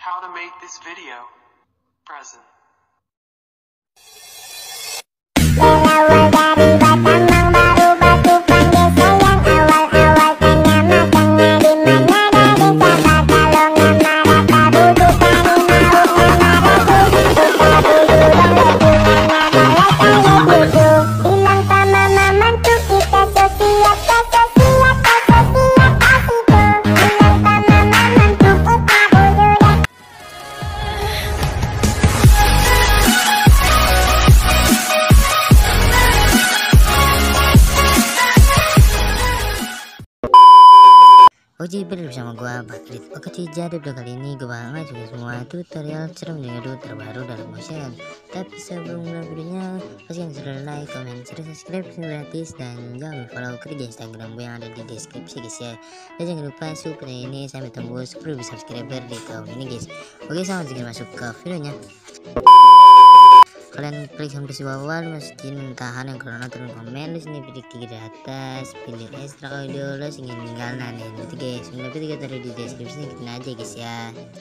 how to make this video present. Berawal dari Batam baru batu panggil sayang. Awal-awal tanya masangnya dimana. Dari Sabah Kalongan marah Prabu Bukani mau marahku. Buka dulu dong hubungannya boleh saya cucu. Bilang sama mamanku kita sosiat asiko. Bilang sama mamanku uta buluran. Oke, balik bersama gua Bakrit. Oke cuy, jadi video kali ini gue bakal ngajarin semua tutorial cara menjadi terbaru dalam motion. Tapi sebelum mulai videonya, pastikan sudah like, comment, share, subscribe, gratis, dan jangan lupa follow ke Instagram gue yang ada di deskripsi guys ya. Dan jangan lupa support ini sampai tembus 10.000 subscriber di tahun ini guys. Oke, sama segera masuk ke videonya. Kalian klik sampai di bawah, masukin tahan yang corona turun komen. Di sini pilih 3 di atas, pilih extra audio, lo ingin tinggal nanti itu guys. Lebih 3 taruh di deskripsi, ngikutin aja guys ya.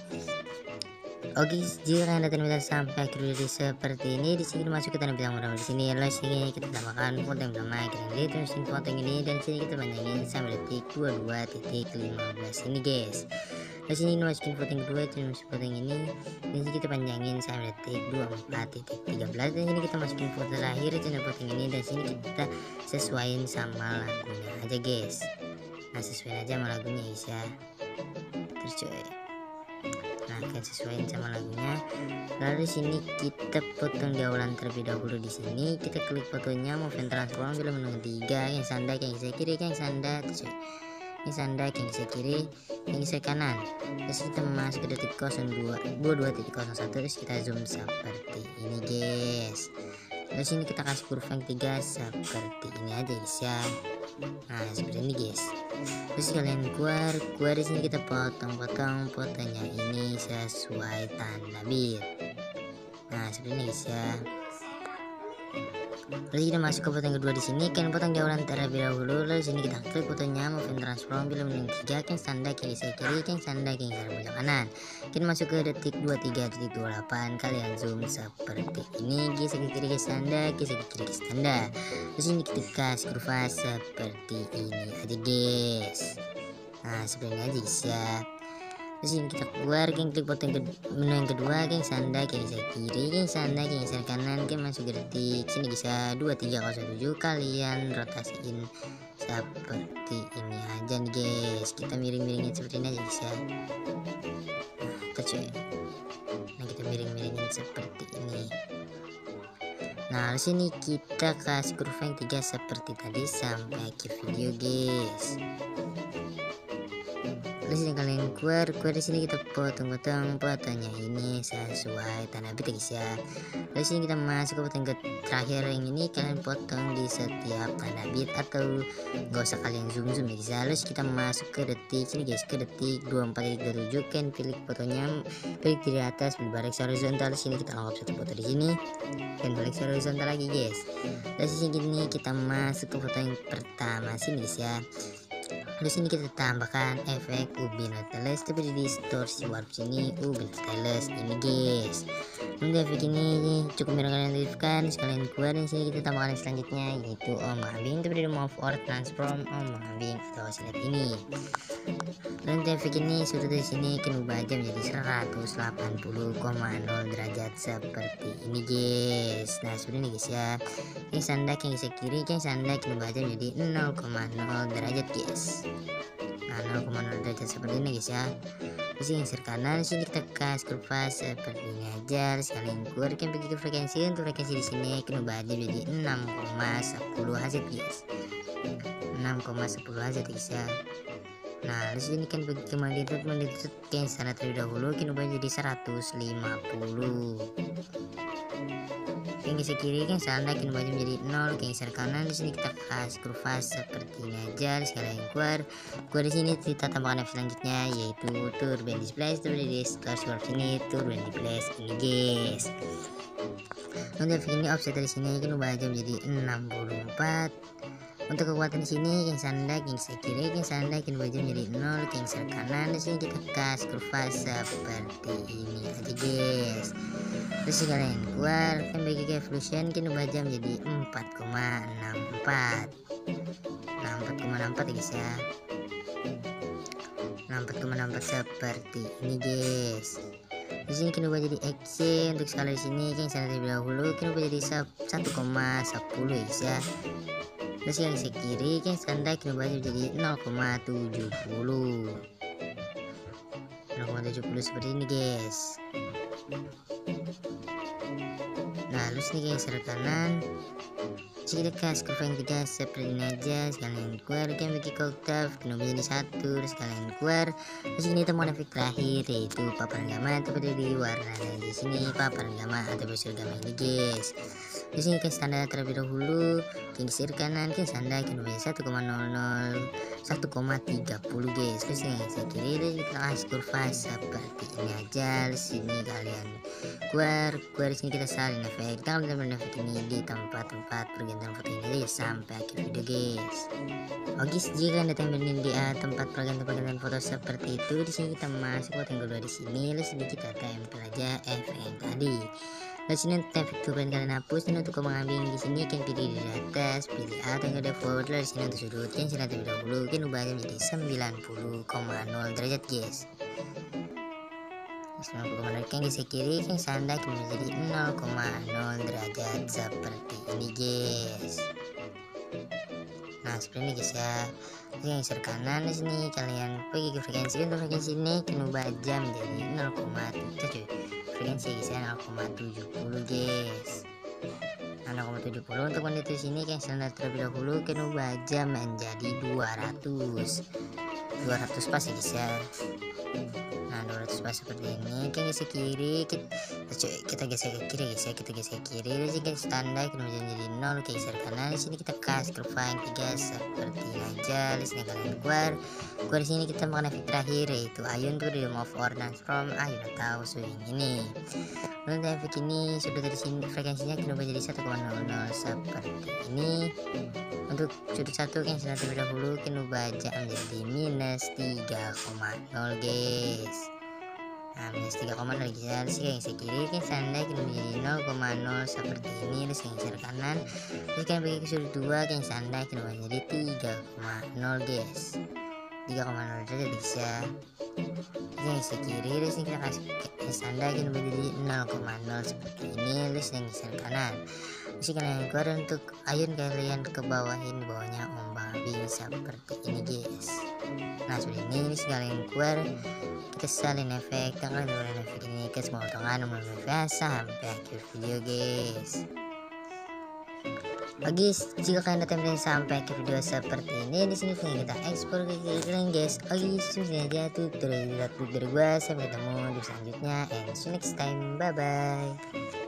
Oke, jika kalian datang bisa sampai akhir video seperti ini, di sini masuk ke tanda bintang merah di sini. Lalu sini kita tambahkan foto yang pertama, kita terusin foto ini dan sini kita panjangin sampai detik 22.15 ini guys. Di sini masukin foto yang kedua, terus foto yang ini, dan sini kita panjangin sampai detik 24.13 dan sini kita masukin foto terakhir channel foto yang ini, dan sini kita sesuaiin sama lagunya aja guys. Nah, sesuaiin aja sama lagunya guys ya. Terus cuy, nah kalian sesuaiin sama lagunya. Lalu sini kita potong di awalan terlebih dahulu. Di sini kita klik fotonya, movement transform bila menu 3, yang sanda, yang saya kiri, yang sanda, terus ini sanda, yang saya kiri, yang saya kanan. Terus kita masuk ke detik 22.01, terus kita zoom seperti ini guys. Lalu sini kita kasih kurva yang 3 seperti ini aja guys ya. Nah seperti ini guys. Terus kalian keluar di sini kita potong fotonya ini sesuai tanda bit. Nah seperti ini guys ya. Lalu kita masuk ke foto yang kedua. Di sini kalian potong jauhan terlebih dahulu. Lalu sini kita klik fotonya, movement transform bila menu 3, yang standar kiri saya kiri, yang standar yang saya pojok kanan. Kita masuk ke detik 23.28, kalian zoom seperti ini guys, ke kiri ke standar, ke kiri ke standar. Terus ini kita kasih kurva seperti ini aja guys. Nah seperti ini aja guys ya. Terus ini kita keluar, klik foto yang menu yang kedua, yang sanda, yang saya kiri, yang sanda, yang saya kanan, yang masuk ke detik sini bisa 23.07, kalian rotasiin seperti ini aja nih guys. Kita miring-miringin seperti ini aja guys ya. Nah tercuy, nah kita miring-miringin seperti ini. Nah di sini kita kasih kurva yang 3 seperti tadi sampai akhir video guys. Lalu sini kalian keluar di sini kita potong fotonya ini sesuai tanda bit guys ya. Lalu sini kita masuk ke foto yang terakhir yang ini, kalian potong di setiap tanda bit atau nggak usah kalian zoom ya guys. Lalu kita masuk ke detik sini guys, ke detik 24.27, kalian pilih fotonya, pilih di atas, pilih balik horizontal. Sini kita anggap satu foto di sini, dan balik horizontal lagi guys. Lalu sini kita masuk ke foto yang pertama sini guys ya. Di sini kita tambahkan efek ubin stylus, tapi di distorsi warp sini ubin stylus ini guys. Untuk efek ini cukup kalian aktifkan, sekalian keluar. Dan sini kita tambahkan yang selanjutnya yaitu ambing, tapi di move or transform ambing atau select ini. Dan untuk efek ini sudah di sini kita ubah aja menjadi 180,0 derajat seperti ini guys. Nah seperti ini guys ya. Yang sandak yang saya kiri, yang sandak kita ubah aja menjadi 0,0 derajat guys. Nah 0,0 derajat seperti ini guys ya. Terus yang sebelah kanan sini kita kasih kurva seperti ini aja. Sekalian keluar kan pergi ke frekuensi. Untuk frekuensi di sini kita ubah aja jadi 6,10 Hz guys. 6,10 Hz guys ya. Nah di sini kan pergi ke magnitude yang sana terlebih dahulu, kita ubah jadi 150. Yang ke kiri kan sana kita ubah menjadi 0, yang sebelah kanan di sini kita kasih kurva seperti ini aja. Sekalian keluar di sini kita tambahkan efek selanjutnya yaitu turbo display, di sini turbo display ini guys. Untuk efek ini offset dari sini kita ubah aja menjadi 64. Untuk kekuatan di sini cancel anda, cancel kiri, cancel anda, cancel baju menjadi 0, cancel kanan. Di sini kita kas kurva seperti ini aja guys. Terus kalian keluar kan bagi evolution kini baja menjadi 4,64 ya guys ya. 64,64 seperti ini guys. Di sini kini jadi XC untuk skala di sini yang saya terlebih dahulu kini jadi 1,10 ya guys ya. Terus yang di kiri yang standar kini jadi 0,70 seperti ini guys. Nah terus nih guys sebelah kanan kita kasih kurva yang ketiga seperti ini aja. Sekalian keluar kan bagi octave kena menjadi 1, terus kalian keluar. Terus ini temuan efek terakhir yaitu paparan gamma atau di warna di sini paparan gamma atau besar gamma ini guys. Di sini kan standar terlebih dahulu yang di sisi kanan kan standar kena menjadi 1,30 guys. Terus yang saya kiri kita kasih kurva seperti ini aja. Di sini kalian keluar di sini kita salin efek. Kita akan efek ini di tempat-tempat pergantian foto ini sampai akhir video guys. Oke, jika anda tampilin di tempat pergantian foto seperti itu, di sini kita masuk foto yang kedua di sini. Lalu sini kita tempel aja efek yang tadi. Lalu sini untuk efek turunan kalian hapus, dan untuk mengambil di sini kan pilih di atas, pilih atau yang ada forward. Lalu sini untuk sudut yang sudah terlebih dahulu kan ubahnya menjadi 90,0 derajat guys. 90,0 yang di sisi kiri yang sanda menjadi 0,0 derajat seperti ini guys. Nah seperti ini guys ya. Yang di sebelah kanan di sini kalian pergi ke frekuensi. Untuk frekuensi ini kita ubah jam menjadi 0,7 frekuensi guys ya, 0,70 guys. Nah 0,70 untuk monitor sini yang standar terlebih dahulu kita ubah jam menjadi 200 pas ya guys ya. Nah 200 pas seperti ini kan geser kiri kita geser ke kiri guys ya, kita geser ke kiri. Di sini standar kita menjadi 0 ke geser kanan. Di sini kita kasih kurva yang 3 seperti ini aja. Di sini kalian keluar di sini kita makan efek terakhir yaitu ayun to the move or dance from ayun atau swing ini. Untuk efek ini sudah dari sini frekuensinya kita menjadi 1,00 seperti ini. Untuk sudut satu yang sudah terlebih dahulu kita baca menjadi -3,0 guys. Nah -3,0 guys ya. Terus yang sebelah kiri kan standar kita menjadi 0,0 seperti ini. Terus yang sebelah kanan terus kan bagi ke sudut 2 yang standar kita menjadi 3,0 guys, 3,0 derajat guys ya. Yang sebelah kiri terus kita kasih standar kita menjadi 0,0 seperti ini. Terus yang sebelah kanan terus kalian keluar untuk ayun kalian ke bawahin bawahnya ombak ambing seperti ini guys. Nah seperti ini kalian keluar kita salin efek tanggal dengan efek ini ke semua potongan sampai akhir video guys. Oke, jika kalian tampilin sampai akhir video seperti ini, di sini kita ekspor ke kalian guys. Oke, sudah aja tuh dari gua. Sampai ketemu di selanjutnya and see you next time. Bye bye.